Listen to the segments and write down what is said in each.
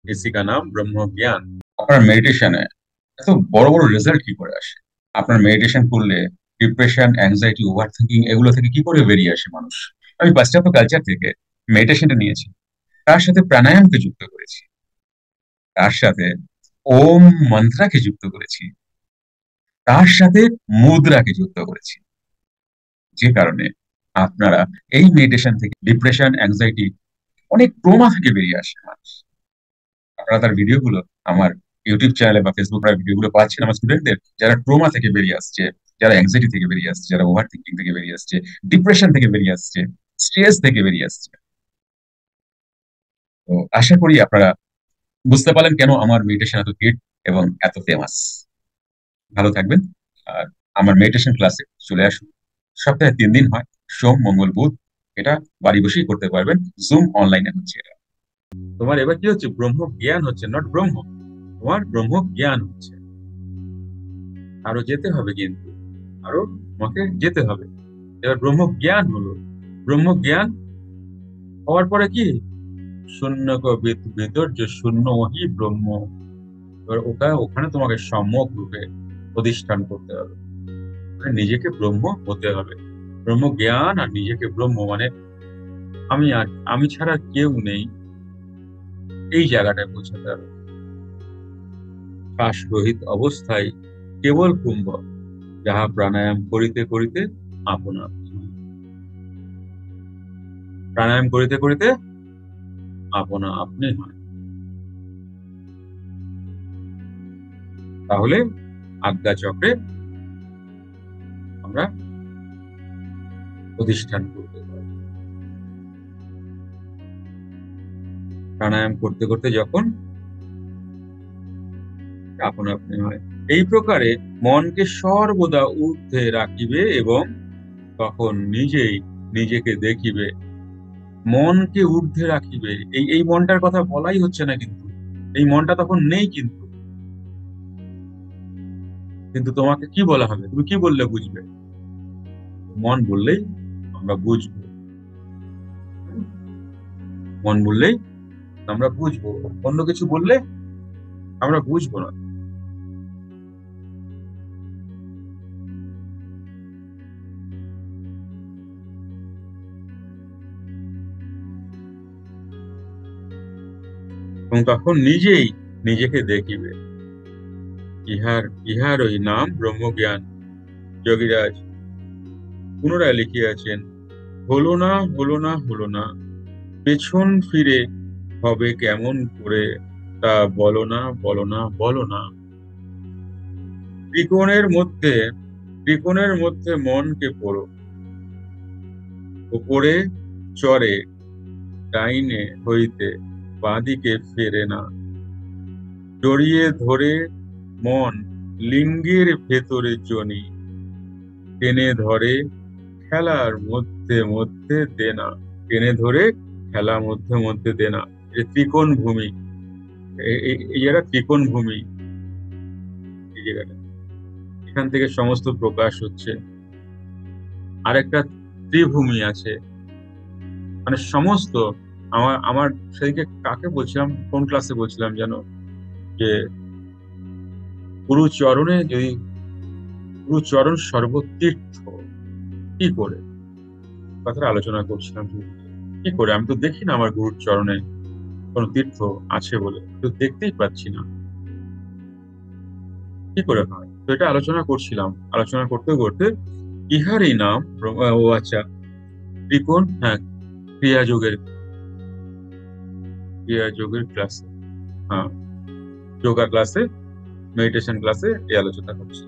इसी का नाम ব্রহ্ম জ্ঞান। আপনার মেডিটেশনে এত বড় বড় রেজাল্ট কি করে আসে? আপনার মেডিটেশন করলে ডিপ্রেশন, অ্যাংজাইটি, ওভার থিঙ্কিং এগুলো থেকে কি করে বেরিয়ে আসে মানুষ? আমি পাশ্চাত্য কালচার থেকে মেডিটেশনটা নিয়েছি, তার সাথে প্রাণায়ামকে যুক্ত করেছি, তার সাথে ওম মন্ত্রাকে যুক্ত করেছি, তার সাথে মুদ্রাকে যুক্ত করেছি। যে কারণে আপনারা এই মেডিটেশন থেকে ডিপ্রেশন, অ্যাংজাইটি, অনেক ট্রমা থেকে বেরিয়ে আসে মানুষ। আপনারা তার ভিডিওগুলো আমার ইউটিউব চ্যানেলে বা ফেসবুক ভিডিওগুলো পাচ্ছেন আমার স্টুডেন্টদের, যারা ট্রমা থেকে বেরিয়ে আসছে, যারা অ্যাংজাইটি থেকে বেরিয়ে আসছে, যারা ওভার থিঙ্কিং থেকে বেরিয়ে আসছে, ডিপ্রেশন থেকে বেরিয়ে আসছে, স্ট্রেস থেকে বেরিয়ে আসছে। তো আশা করি আপনারা বুঝতে পারলেন কেন আমার মেডিটেশন এত হিট এবং এত ফেমাস। ভালো থাকবেন। আর আমার মেডিটেশন ক্লাসে চলে আসুন। সপ্তাহে 3 দিন হয়, সোম, মঙ্গল, বুধ। এটা বাড়ি বসেই করতে পারবেন, জুম অনলাইনে হচ্ছে এটা। তোমার এবার কি হচ্ছে? ব্রহ্ম জ্ঞান হচ্ছে, নট ব্রহ্ম। তোমার ব্রহ্ম জ্ঞান হচ্ছে। আরো যেতে হবে কিন্তু, আরো তোমাকে যেতে হবে। এবার ব্রহ্ম জ্ঞান হলো। ব্রহ্ম জ্ঞান হওয়ার পরে কি? শূন্য ভিতর যে শূন্য, ওহি ব্রহ্ম। এবার ওখানে তোমাকে সম্যক রূপে প্রতিষ্ঠান করতে হবে, মানে নিজেকে ব্রহ্ম হতে হবে। ব্রহ্ম জ্ঞান আর নিজেকে ব্রহ্ম মানে আমি ছাড়া কেউ নেই, এই জায়গাটায় পৌঁছাতে হবে। শ্বাস রহিত অবস্থায় কেবল কুম্ভ, যাহা প্রাণায়াম করিতে করিতে আপনা আপনি হয়। প্রাণায়াম করিতে করিতে আপনা আপনি হয়। তাহলে আজ্ঞা চক্রে আমরা প্রতিষ্ঠান করতে পারি। প্রাণায়াম করতে করতে যখন আপনা আপনি হয়, এই প্রকারে মনকে সর্বদা ঊর্ধ্বে রাখিবে এবং তখন নিজেই নিজেকে দেখিবে। মনকে ঊর্ধ্বে রাখিবে, এই এই মনটার কথা বলাই হচ্ছে না কিন্তু। এই মনটা তখন নেই কিন্তু। কিন্তু তোমাকে কি বলা হবে? তুমি কি বললে বুঝবে? মন বললেই আমরা বুঝবো। মন বললেই আমরা বুঝবো, অন্য কিছু বললে আমরা বুঝবো না। এবং তখন নিজেই নিজেকে দেখিবে। ইহারই নাম ব্রহ্মজ্ঞান। যোগীরাজ পুনরায় লিখিয়াছেন, হলো না, হলো না, হলো না, পেছন ফিরে হবে কেমন করে, তা বলো না, বলো না, বলো না। ত্রিকোণের মধ্যে ত্রিকোণের মধ্যে মনকে পড়ো, উপরে চরে ডাইনে হইতে বাঁদিকে ফেরে না। জড়িয়ে ধরে মন লিঙ্গের ভেতরে জনি, টেনে ধরে খেলার মধ্যে মধ্যে দেনা। টেনে ধরে খেলা মধ্যে মধ্যে দেনা। এই ত্রিকোণ ভূমি, এই জায়গা ত্রিকোণ ভূমি, এই জায়গাটা, এখান থেকে সমস্ত প্রকাশ হচ্ছে। আরেকটা ত্রিভূমি আছে, মানে সমস্ত আমার আমার সেদিকে কাকে বলছিলাম, কোন ক্লাসে বলছিলাম যেন, যে গুরু চরণে যদি, গুরু চরণ সর্বতীর্থ, কি করে কথাটা আলোচনা করছিলাম। কি করে? আমি তো দেখি না আমার গুরুর চরণে কোন তীর্থ আছে বলে, তো দেখতেই পাচ্ছি না। কি করে হয়? তো এটা আলোচনা করছিলাম, আলোচনা করতে করতে ইহারই নাম ও আচ্ছা, ত্রিকোণ, হ্যাঁ, ক্রিয়া যোগের, ক্রিয়া যোগের ক্লাসে, হ্যাঁ, যোগা ক্লাসে, মেডিটেশন ক্লাসে এই আলোচনা করছিল।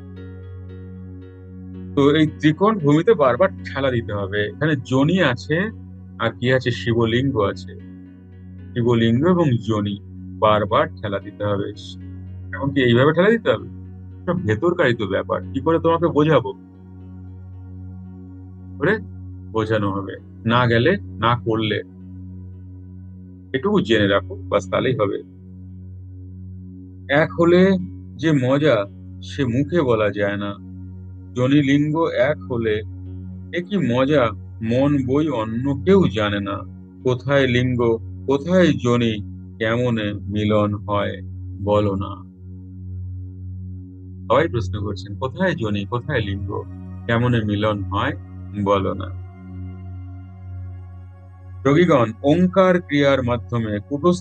তো এই ত্রিকোণ ভূমিতে বারবার ঠেলা দিতে হবে। এখানে যোনি আছে, আর কি আছে? শিবলিঙ্গ আছে। শিবলিঙ্গ এবং যোনি বারবার ঠেলা দিতে হবে। এমনকি এইভাবে ঠেলা দিতে হবে, সব ভেতরকারই তো ব্যাপার। কি করে তোমাকে বোঝাবো? করে বোঝানো হবে, না গেলে, না করলে। এটুকু জেনে রাখো, বাস, তাহলেই হবে। এক হলে যে মজা, সে মুখে বলা যায় না। যোনি লিঙ্গ এক হলে এ কি মজা, মন বই অন্য কেউ জানে না। কোথায় লিঙ্গ, কোথায় যোনি, কেমনে মিলন হয় বলো না। সবাই প্রশ্ন করছেন, কোথায় যোনি, কোথায় লিঙ্গ, কেমনে মিলন হয় বলো না। যোগীগণ ওঙ্কার ক্রিয়ার মাধ্যমে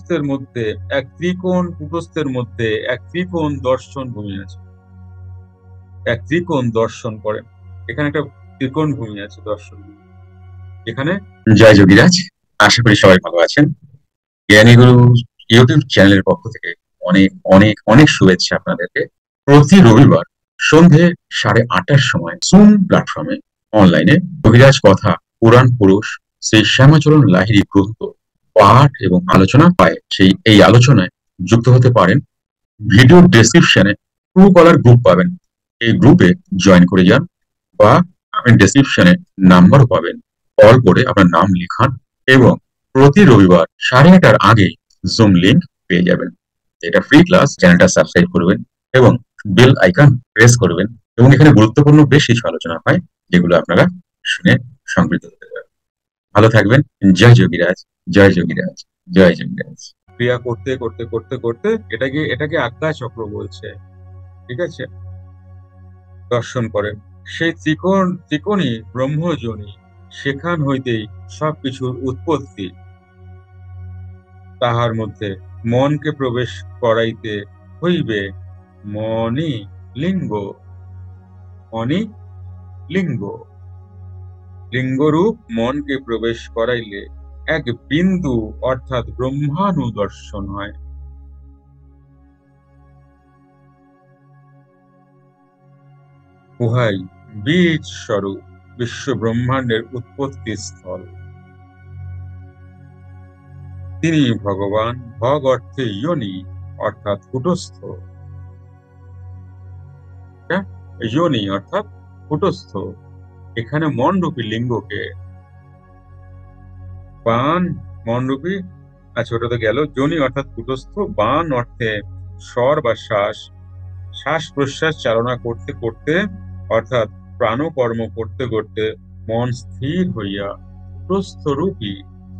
কুটস্থের মধ্যে এক ত্রিকোণ দর্শন ভূমি আছে। এক ত্রিকোণ দর্শন করেন। এখানে একটা ত্রিকোণ ভূমি আছে, দর্শন ভূমি। এখানে জয় যোগীরাজ, আশা করি সবাই ভালো আছেন। জ্ঞানীগুরু ইউটিউব চ্যানেলের পক্ষ থেকে অনেক অনেক অনেক শুভেচ্ছা আপনাদেরকে। প্রতি রবিবার সন্ধে 8:30টার সময় জুম প্ল্যাটফর্মে অনলাইনে যোগীরাজ কথা পুরাণ পুরুষ শ্রী শ্যামাচরণ লাহিড়ী গ্রন্থ পাঠ এবং আলোচনা পায়। এই আলোচনায় যুক্ত হতে পারেন। ভিডিও ডেসক্রিপশনে ট্রু কলার গ্রুপ পাবেন, এই গ্রুপে জয়েন করে যান, বা আপনি ডেসক্রিপশনে নাম্বারও পাবেন। কল করে আপনার নাম লিখান এবং প্রতি রবিবার 8:30টার আগে জুম লিংক পেয়ে যাবেন। এটা ফ্রি ক্লাস। চ্যানেলটা সাবস্ক্রাইব করবেন এবং বেল আইকন প্রেস করবেন, এবং এখানে গুরুত্বপূর্ণ বেশ কিছু আলোচনা হয় যেগুলো আপনারা শুনে সমৃদ্ধ হতে পারেন। ভালো থাকবেন। জয় যোগীরাজ, জয় যোগীরাজ, জয় যোগীরাজ। ক্রিয়া করতে করতে করতে করতে এটাকে আজ্ঞা চক্র বলছে, ঠিক আছে। দর্শন করেন সেই ত্রিকোণী ব্রহ্মযোনি, সেখান হইতেই সবকিছুর উৎপত্তি। তাহার মধ্যে মনকে প্রবেশ করাইতে হইবে মনি লিঙ্গ। মনি লিঙ্গ, লিঙ্গরূপ মনকে প্রবেশ করাইলে এক বিন্দু অর্থাৎ ব্রহ্মাণু দর্শন হয়। উহাই বীজ স্বরূপ বিশ্ব ব্রহ্মাণ্ডের উৎপত্তি স্থল। তিনি ভগবান, ভগ অর্থে ইয়োনি অর্থাৎ কুটস্থ। ইয়োনি অর্থাৎ কুটস্থ। এখানে মনরূপী লিঙ্গকে বান, মনরূপী, আচ্ছা ওটা তো গেল। যোনি অর্থাৎ কুটস্থ, বান অর্থে স্বর বা শ্বাস। শ্বাস প্রশ্বাস চালনা করতে করতে অর্থাৎ প্রাণকর্ম করতে করতে মন স্থির হইয়া কুটস্থরূপী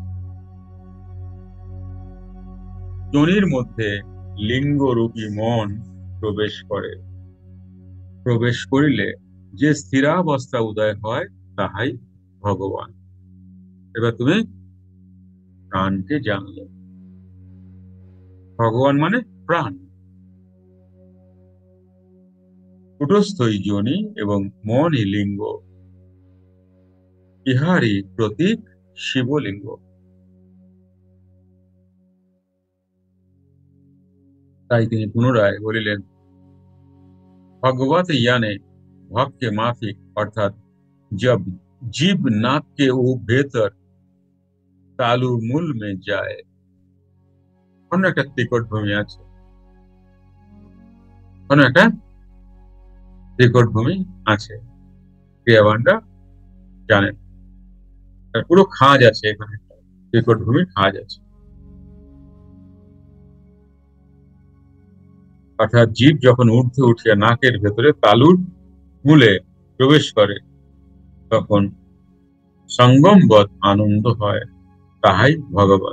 যোনির মধ্যে লিঙ্গরূপী মন প্রবেশ করে। প্রবেশ করিলে যে স্থিরাবস্থা উদয় হয় তাহাই ভগবান। এবার তুমি প্রাণকে জানলে। ভগবান মানে প্রাণ। কুটস্থই যোনি এবং মনই লিঙ্গ, ইহারই প্রতীক শিবলিঙ্গ। তাই তিনি পুনরায় বলিলেন, भगवत याने भक्त के माफिक अर्थात जब जीव नाक के वो भीतर तालु मूल में যায়। অন্য একটা ত্রিকট ভূমি আছে, অন্য একটা ত্রিকট ভূমি আছে, ক্রিয়াবানরা জানেন। পুরো খাঁজ আছে এখানে, ত্রিকট ভূমি খাঁজ আছে। অর্থাৎ জীব যখন ঊর্ধ্বে উঠিয়া নাকের ভেতরে তালুর মূলে প্রবেশ করে তখন সঙ্গমবৎ আনন্দ হয়, তাহাই ভগবান।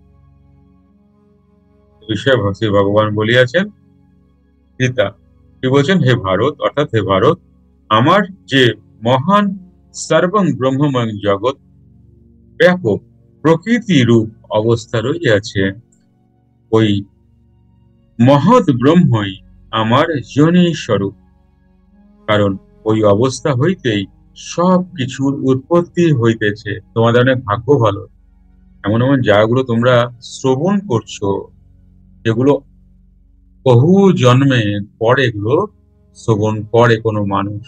বিষয়ে শ্রী ভগবান বলিয়াছেন গীতা, কি বলছেন, হে ভারত, অর্থাৎ হে ভারত, আমার যে মহান সর্বং ব্রহ্মময় জগৎ ব্যাপক প্রকৃতি রূপ অবস্থা রইয়াছে, ওই মহৎ ব্রহ্মই আমার যোনি স্বরূপ। কারণ ওই অবস্থা হইতেই সব কিছুর উৎপত্তি হইতেছে। তোমাদের অনেক ভাগ্য ভালো, এমন এমন জায়গাগুলো তোমরা শ্রবণ করছো, যেগুলো বহু জন্মে পরে এগুলো শ্রবণ করে কোনো মানুষ।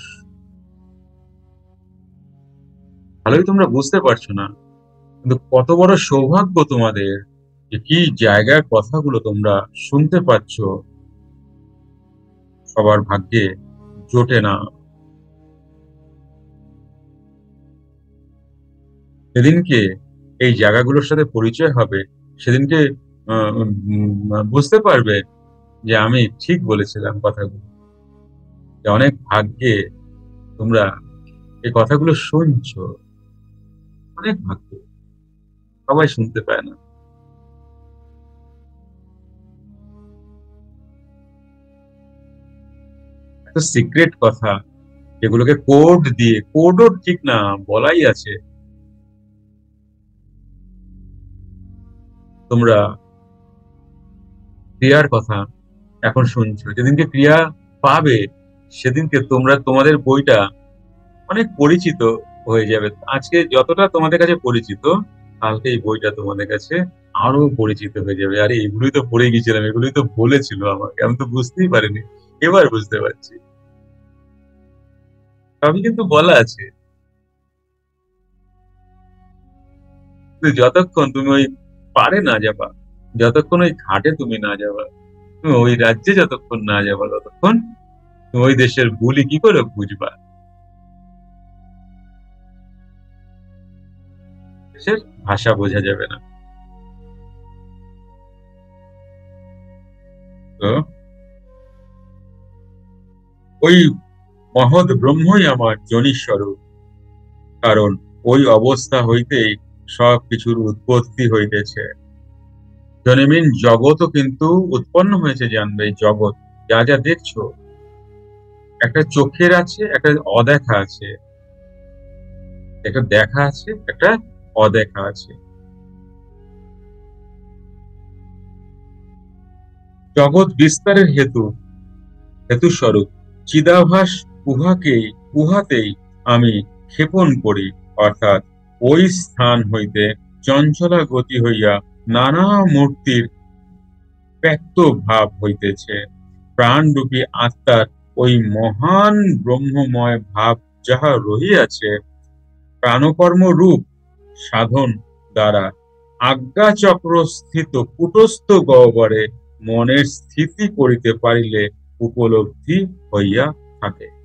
ভালোই তোমরা বুঝতে পারছো না, কিন্তু কত বড় সৌভাগ্য তোমাদের যে কি জায়গার কথাগুলো তোমরা শুনতে পাচ্ছ। সবার ভাগ্যে জোটে না। সেদিনকে এই জায়গাগুলোর সাথে পরিচয় হবে, সেদিনকে বুঝতে পারবে যে আমি ঠিক বলেছিলাম কথাগুলো। অনেক ভাগ্যে তোমরা এই কথাগুলো শুনছো, অনেক ভাগ্যে। সবাই শুনতে পায় না। এত সিক্রেট কথা, এগুলোকে কোড দিয়ে, কোডও ঠিক না, বলাই আছে। তোমরা ক্রিয়ার কথা এখন শুনছো, যেদিনকে ক্রিয়া পাবে সেদিনকে তোমরা তোমাদের বইটা অনেক পরিচিত হয়ে যাবে। আজকে যতটা তোমাদের কাছে পরিচিত, কালকে এই বইটা তোমাদের কাছে আরো পরিচিত হয়ে যাবে। আরে এগুলোই তো পড়ে গেছিলাম, এগুলোই তো বলেছিল আমাকে, আমি তো বুঝতেই পারিনি, এবার বুঝতে পারছি। সবই কিন্তু বলা আছে, কিন্তু যতক্ষণ তুমি ওই পারে না যাবা, যতক্ষণ ওই ঘাটে তুমি না যাবা, তুমি ওই রাজ্যে যতক্ষণ না যাবা, ততক্ষণ তুমি ওই দেশের বুলি কি করে বুঝবা, দেশের ভাষা বোঝা যাবে না। তো ওই মহৎ ব্রহ্মই আমার যোনিস্বরূপ, কারণ ওই অবস্থা হইতেই সব কিছুর উৎপত্তি হইতেছে। জনমিন জগৎও কিন্তু উৎপন্ন হয়েছে, জানবে এই জগৎ যা যা দেখছো, একটা চোখের আছে, একটা অদেখা আছে, একটা দেখা আছে, একটা অদেখা আছে। জগৎ বিস্তারের হেতু স্বরূপ চিদাভাস, উহাকেই উহাতেই আমি ক্ষেপণ করি, অর্থাৎ ওই স্থান হইতে চঞ্চলা গতি হইয়া নানা মূর্তির ব্যক্ত ভাব হইতেছে। প্রাণরূপী আত্মার ওই মহান ব্রহ্মময় ভাব যাহা রহিয়াছে, প্রাণকর্ম রূপ সাধন দ্বারা আজ্ঞাচক্র স্থিত কূটস্থ গহ্বরে মনের স্থিতি করিতে পারিলে উপলব্ধি হইয়া থাকে।